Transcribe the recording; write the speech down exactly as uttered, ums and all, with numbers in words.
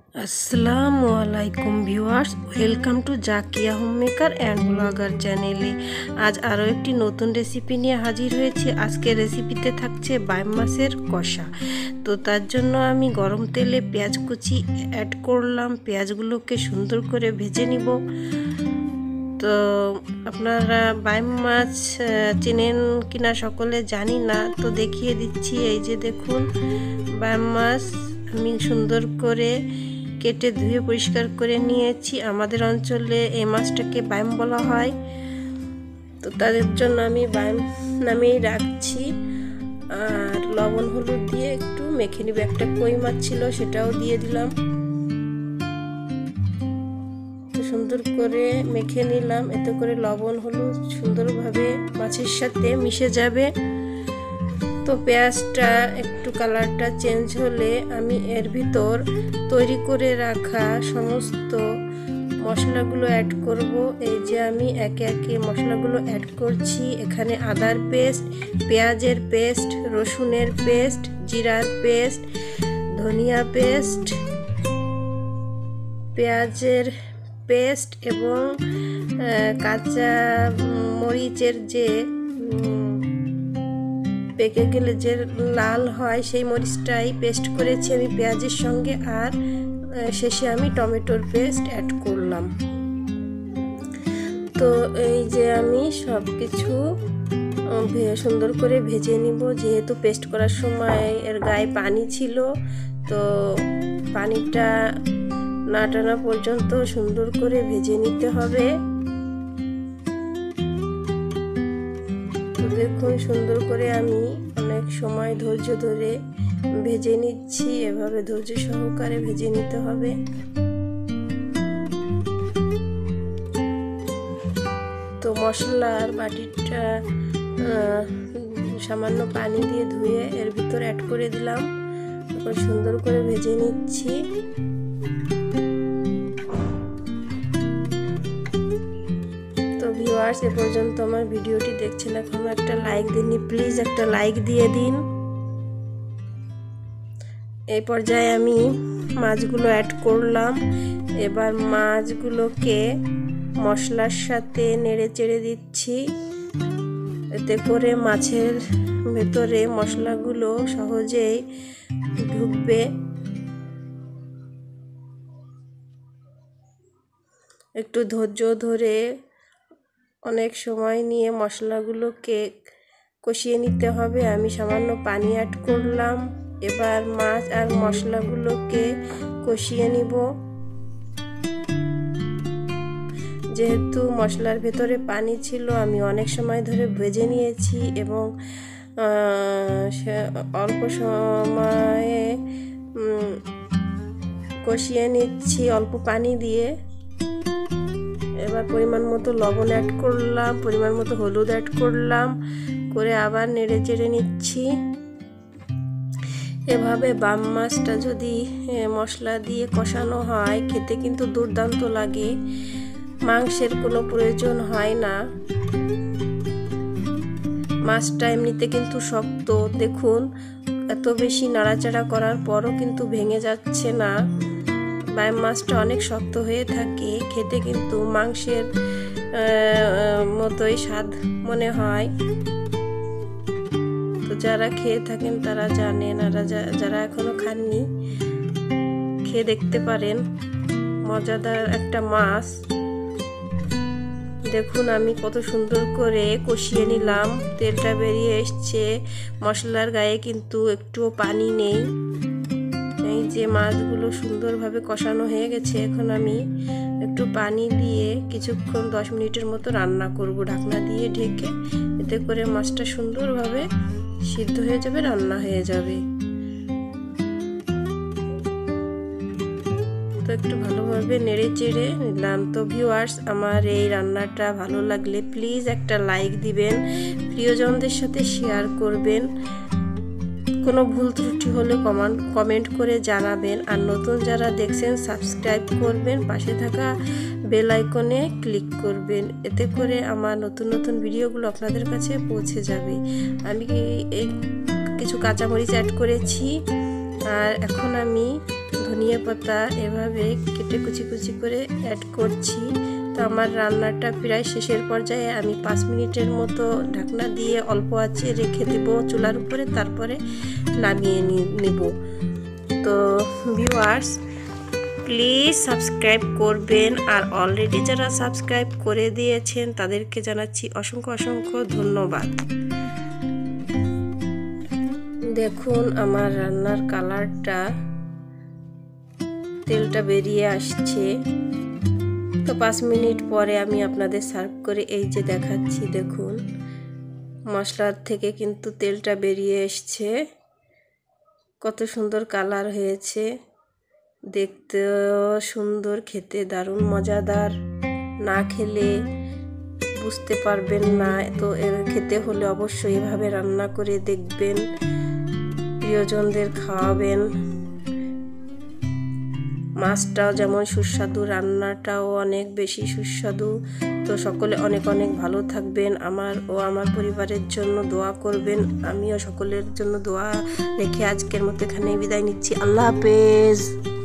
আসসালামু আলাইকুম viewers, welcome to Zakia homemaker and blogger চ্যানেলে। আজ আরও একটি নতুন রেসিপি নিয়ে হাজির হয়েছি। আজকের রেসিপিতে থাকছে বাইম মাছের কষা। তো তার জন্য আমি গরম তেলে পেঁয়াজ কুচি অ্যাড করলাম। পেঁয়াজগুলোকে সুন্দর করে ভেজে নিব। তো আপনারা বাইম মাছ চেনেন কিনা সকলে জানি না, তো দেখিয়ে দিচ্ছি। এই যে দেখুন, বাইম মাছ আমি সুন্দর করে কেটে ধুয়ে পরিষ্কার করে নিয়েছি। আমাদের অঞ্চলে এই মাছটাকে বাইম বলা হয়, তো তাদের জন্য আমি বাইম নামেই রাখছি। আর লবণ হলুদ দিয়ে একটু মেখে নিব। একটা কই মাছ ছিল, সেটাও দিয়ে দিলাম। সুন্দর করে মেখে নিলাম, এতে করে লবণ হলুদ সুন্দরভাবে মাছের সাথে মিশে যাবে। তো পেঁয়াজটা একটু কালারটা চেঞ্জ হলে আমি এর ভিতর তৈরি করে রাখা সমস্ত মশলাগুলো অ্যাড করব। এই যে আমি একে একে মশলাগুলো অ্যাড করছি। এখানে আদার পেস্ট, পেঁয়াজের পেস্ট, রসুনের পেস্ট, জিরার পেস্ট, ধনিয়া পেস্ট, পেঁয়াজের পেস্ট এবং কাঁচা মরিচের যে পেকে গেলে যে লাল হয় সেই মরিচটাই পেস্ট করেছি আমি পেঁয়াজের সঙ্গে। আর শেষে আমি টমেটোর পেস্ট অ্যাড করলাম। তো এই যে আমি সব কিছু সুন্দর করে ভেজে নিব। যেহেতু পেস্ট করার সময় এর গায়ে পানি ছিল, তো পানিটা না টানা পর্যন্ত সুন্দর করে ভেজে নিতে হবে। তো দেখুন, সুন্দর করে আমি অনেক সময় ধৈর্য ধরে ভেজে নিচ্ছি। এভাবে ধৈর্য সহকারে ভেজে নিতে হবে। তো মশলার বাটিটা সামান্য পানি দিয়ে ধুয়ে এর ভিতর অ্যাড করে দিলাম। তারপর সুন্দর করে ভেজে নিচ্ছি। ভিউয়ার্স, এ পর্যন্ত আমার ভিডিওটি দেখছেন, এখনো একটা লাইক দিননি, প্লিজ একটা লাইক দিয়ে দিন। এই পর্যায়ে আমি মাছগুলো অ্যাড করলাম। এবার মাছগুলোকে মশলার সাথে নেড়ে চেড়ে দিচ্ছি, এতে করে মাছের ভেতরে মশলাগুলো সহজেই ঢুকবে। একটু ধৈর্য ধরে অনেক সময় নিয়ে মশলাগুলোকে কষিয়ে নিতে হবে। আমি সামান্য পানি অ্যাড করলাম। এবার মাছ আর মশলাগুলোকে কষিয়ে নিব। যেহেতু মশলার ভেতরে পানি ছিল, আমি অনেক সময় ধরে ভেজে নিয়েছি এবং অল্প সময়ে কষিয়ে নিচ্ছি অল্প পানি দিয়ে। এবার পরিমাণ মতো লবণ অ্যাড করলাম, পরিমাণ মতো হলুদ অ্যাড করলাম, করে আবার নেড়ে চেড়ে নিচ্ছি। এভাবে বাম মাছটা যদি মশলা দিয়ে কষানো হয়, খেতে কিন্তু দুর্দান্ত লাগে। মাংসের কোনো প্রয়োজন হয় না। মাছটা এমনিতে কিন্তু শক্ত, দেখুন এত বেশি নাড়াচাড়া করার পরও কিন্তু ভেঙে যাচ্ছে না। বাইম মাছটা অনেক শক্ত হয়ে থাকে, খেতে কিন্তু মাংসের মতোই স্বাদ মনে হয়। তো যারা খেয়ে থাকেন তারা জানেন, আর যারা এখনো খাননি খেয়ে দেখতে পারেন। মজাদার একটা মাছ। দেখুন আমি কত সুন্দর করে কষিয়ে নিলাম, তেলটা বেরিয়ে এসছে। মশলার গায়ে কিন্তু একটুও পানি নেই। এই যে মাছগুলো সুন্দরভাবে কষানো হয়ে গেছে। এখন আমি একটু পানি দিয়ে কিছুক্ষণ দশ মিনিটের মতো রান্না করব ঢাকনা দিয়ে ঢেকে। এতে করে মাছটা সুন্দরভাবে সিদ্ধ হয়ে যাবে, রান্না হয়ে যাবে। তো একটু ভালোভাবে নেড়ে চেড়ে নিলাম। তো ভিউয়ার্স, আমার এই রান্নাটা ভালো লাগলে প্লিজ একটা লাইক দিবেন, প্রিয়জনদের সাথে শেয়ার করবেন। কোনো ভুল ত্রুটি হলে কমেন্ট কমেন্ট করে জানাবেন। আর নতুন যারা দেখছেন সাবস্ক্রাইব করবেন, পাশে থাকা বেল আইকনে ক্লিক করবেন। এতে করে আমার নতুন নতুন ভিডিওগুলো আপনাদের কাছে পৌঁছে যাবে। আমি কিছু কাঁচামরিচ অ্যাড করেছি। আর এখন আমি ধনিয়া পাতা এভাবে কেটে কুচি কুচি করে অ্যাড করছি। তো আমার রান্নাটা প্রায় শেষের পর্যায়ে। আমি পাঁচ মিনিটের মতো ঢাকনা দিয়ে অল্প আঁচে রেখে দেব চুলার উপরে, তারপরে নামিয়ে নেব। তো ভিউয়ার্স, প্লিজ সাবস্ক্রাইব করবেন, আর অলরেডি যারা সাবস্ক্রাইব করে দিয়েছেন তাদেরকে জানাচ্ছি অসংখ্য অসংখ্য ধন্যবাদ। দেখুন আমার রান্নার কালারটা, তেলটা বেরিয়ে আসছে। তো পাঁচ মিনিট পরে আমি আপনাদের সার্ভ করে এই যে দেখাচ্ছি। দেখুন মশলার থেকে কিন্তু তেলটা বেরিয়ে এসছে, কত সুন্দর কালার হয়েছে, দেখতেও সুন্দর, খেতে দারুণ মজাদার। না খেলে বুঝতে পারবেন না। তো এর খেতে হলে অবশ্যই এভাবে রান্না করে দেখবেন, প্রিয়জনদের খাওয়াবেন। মাছটাও যেমন সুস্বাদু, রান্নাটাও অনেক বেশি সুস্বাদু। তো সকলে অনেক অনেক ভালো থাকবেন, আমার ও আমার পরিবারের জন্য দোয়া করবেন। আমিও সকলের জন্য দোয়া রেখে আজকের মতো এখানেই বিদায় নিচ্ছি। আল্লাহ হাফেজ।